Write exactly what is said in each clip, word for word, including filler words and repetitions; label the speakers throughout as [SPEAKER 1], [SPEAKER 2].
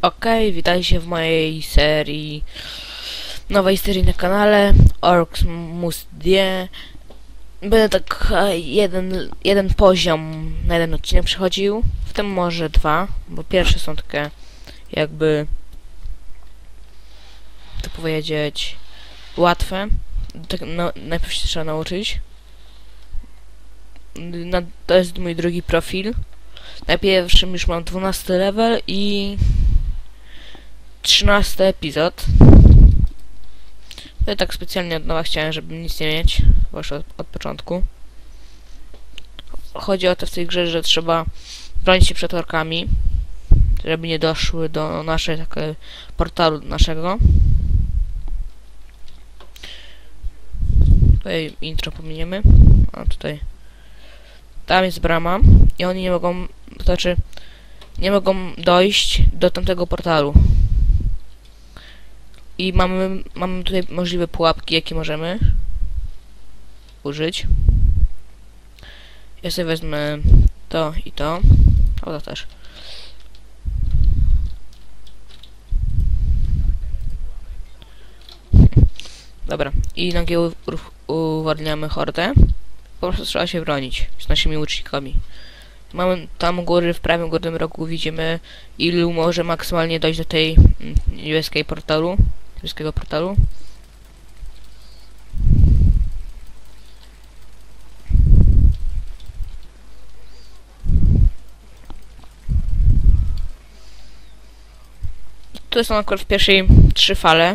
[SPEAKER 1] Okej, witajcie w mojej serii, nowej serii na kanale Orcs Must Die. Będę tak e, jeden, jeden poziom na jeden odcinek przechodził, w tym może dwa, bo pierwsze są takie jakby, to powiedzieć, łatwe. Tak, no, najpierw się trzeba nauczyć. Na, to jest mój drugi profil. Na pierwszym już mam dwunasty level i trzynasty epizod. Ja tak specjalnie od nowa chciałem, żeby nic nie mieć, właśnie od, od początku. Chodzi o to w tej grze, że trzeba bronić się przed orkami, żeby nie doszły do naszej takiego portalu naszego. Tutaj intro pominiemy. A tutaj. Tam jest brama i oni nie mogą, to znaczy nie mogą dojść do tamtego portalu. I mamy, mamy tutaj możliwe pułapki, jakie możemy użyć. Ja sobie wezmę to i to. O, to też. Dobra. I nagle uwalniamy hordę. Po prostu trzeba się bronić z naszymi łucznikami. Mamy tam u góry, w prawym górnym rogu widzimy, ilu może maksymalnie dojść do tej niebieskiej portalu. Niebieskiego portalu. Tu są akurat w pierwszej trzy fale.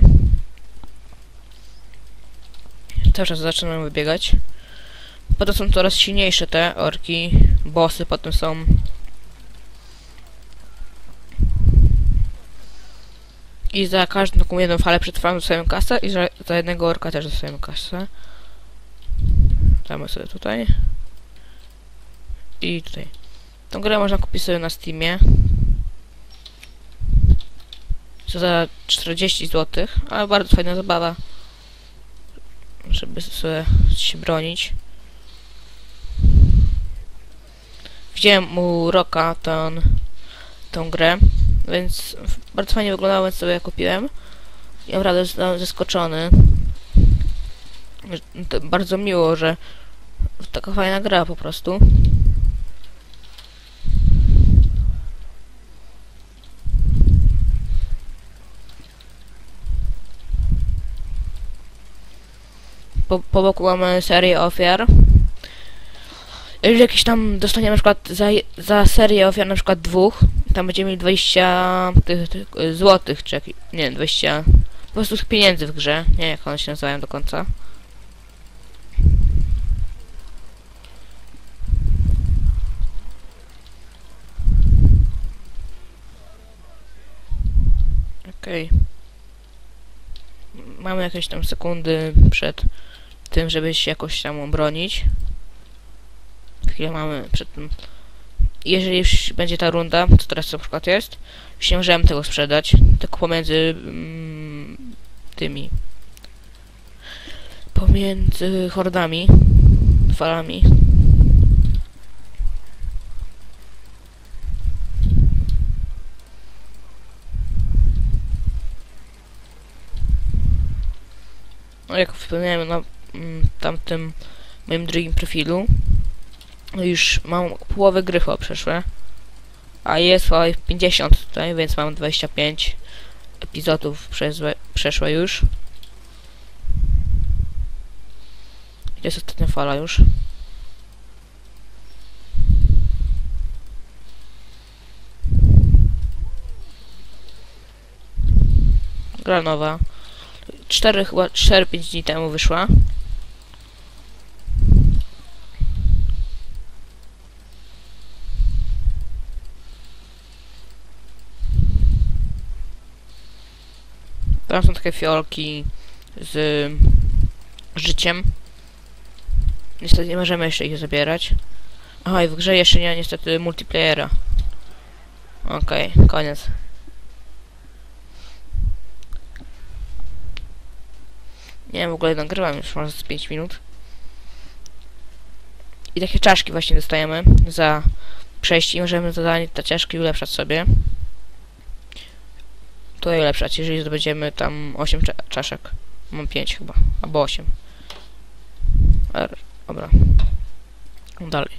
[SPEAKER 1] Cały czas zaczynamy wybiegać. Potem są coraz silniejsze te orki, bossy, potem są i za każdą taką jedną falę przetrwamy swoją kasę i za, za jednego orka też dostajemy kasę. Damy sobie tutaj i tutaj. Tą grę można kupić sobie na Steamie. Co za czterdzieści złotych, ale bardzo fajna zabawa, żeby sobie się bronić. Widziałem u Roka ten, tą grę, więc bardzo fajnie wyglądało, więc sobie ja kupiłem. I naprawdę jestem zaskoczony. To bardzo miło, że taka fajna gra po prostu. Po, po boku mamy serię ofiar. Jeżeli jakiś tam dostaniemy na przykład za, za serię ofiar na przykład dwóch, tam będziemy mieli dwadzieścia tych, tych złotych, czy jak, nie, dwadzieścia po prostu pieniędzy w grze, nie wiem jak one się nazywają do końca. Okej. Okay. Mamy jakieś tam sekundy przed tym, żeby się jakoś tam obronić. Chwilę mamy przed tym. Jeżeli już będzie ta runda, co teraz na przykład jest, już nie możemy tego sprzedać, tylko pomiędzy mm, tymi pomiędzy hordami, falami. No jak wspomniałem na mm, tamtym moim drugim profilu, już mam połowę gry chyba przeszłe, a jest pięćdziesiąt tutaj, więc mam dwadzieścia pięć epizodów przeszłe, przeszłe już. Gdzie jest ostatnia fala już? Gra nowa. cztery chyba cztery pięć dni temu wyszła. Tam są takie fiolki z życiem. Niestety nie możemy jeszcze ich zabierać. Aha, i w grze jeszcze nie ma niestety multiplayera. Okej, okay, koniec. Nie wiem, w ogóle nagrywam już może z pięć minut. I takie czaszki właśnie dostajemy za przejście i możemy zadanie te czaszki ulepszać sobie. tutaj ulepszać, jeżeli zdobędziemy tam osiem cza czaszek. Mam pięć chyba, albo osiem. R, dobra. Dalej.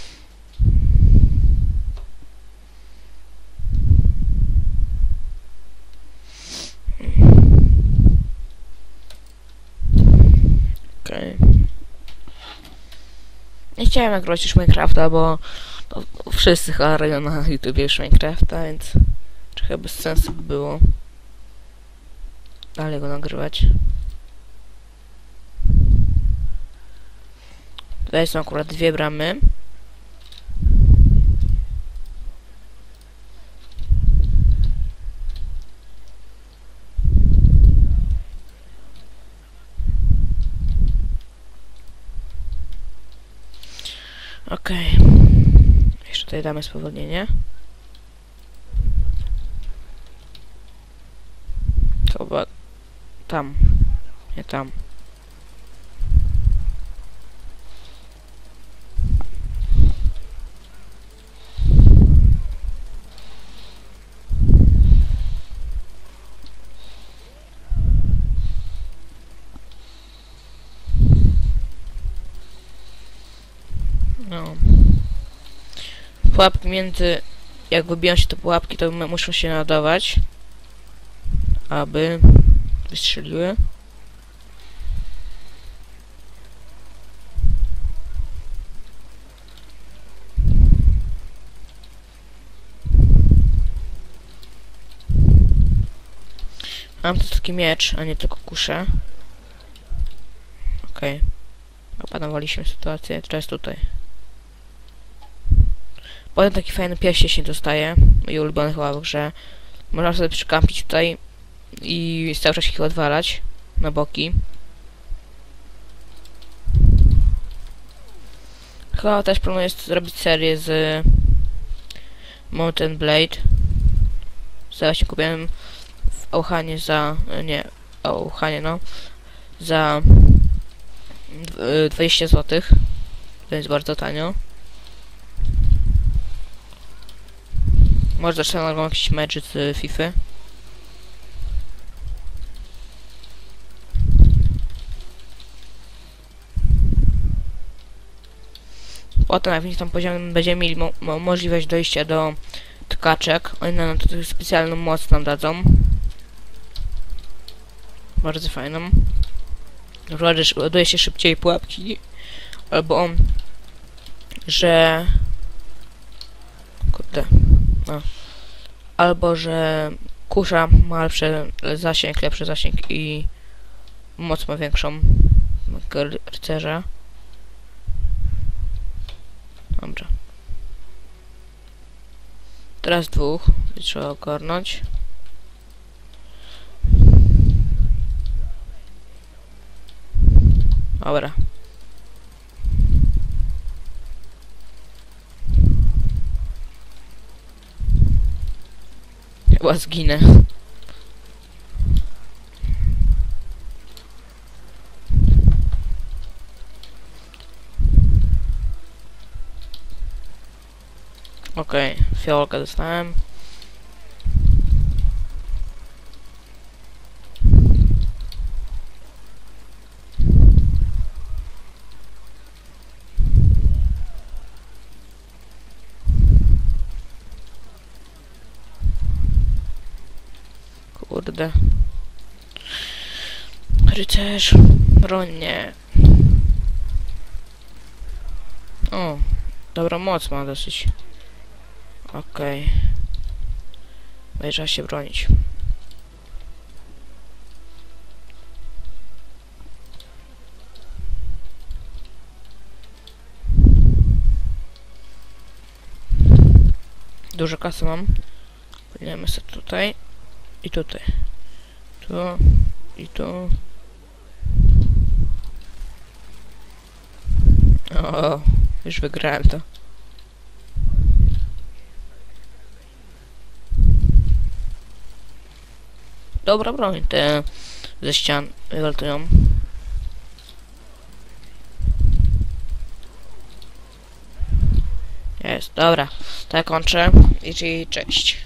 [SPEAKER 1] Okej. Okay. Nie chciałem nagrywać już Minecrafta, bo to wszyscy chyba na YouTube już Minecrafta, więc trochę bez sensu by było dalej go nagrywać. Tutaj są akurat dwie bramy. Okej. Okay. Jeszcze tutaj damy spowolnienie. To chyba tam. Nie tam. No. Pułapki między... Jak wybiją się te pułapki, to muszą się nadawać, aby wystrzeliły. Mam tu taki miecz, a nie tylko kuszę. Okej. Okay. Opanowaliśmy sytuację, teraz tutaj. Potem taki fajny pierścień się dostaje. Mój ulubiony chyba w grze. Można sobie przykampić tutaj i cały czas ich odwalać na boki. Chyba też planuję zrobić serię z Mountain Blade. Zaraz się kupiłem w Auchanie za... nie, Auchanie no. Za dwadzieścia złotych. To jest bardzo tanio. Może zacznę oglądać jakiś mecz z FIFA. Potem na jakimś tam poziomie będziemy mieli mo mo możliwość dojścia do tkaczek. Oni nam tutaj specjalną moc nam dadzą. Bardzo fajną. Na przykład, że ładuje się szybciej pułapki. Albo że... Kurde. No. Albo że kusza ma lepszy zasięg, lepszy zasięg i moc ma większą. Rycerza. Dobrze. Teraz dwóch. Trzeba ogarnąć. Dobra. Chyba zginę. Okej, okay, fiolkę dostałem. Kurde. Rycerz. Broń nie. O. Dobra moc ma dosyć. Okej. Okay. Będzie trzeba się bronić. Dużo kasy mam. Podniemy sobie tutaj. I tutaj. Tu. I tu. O, już wygrałem to. Dobra broń, te ze ścian wylatują. Jest, dobra. Tak kończę. I czyli cześć.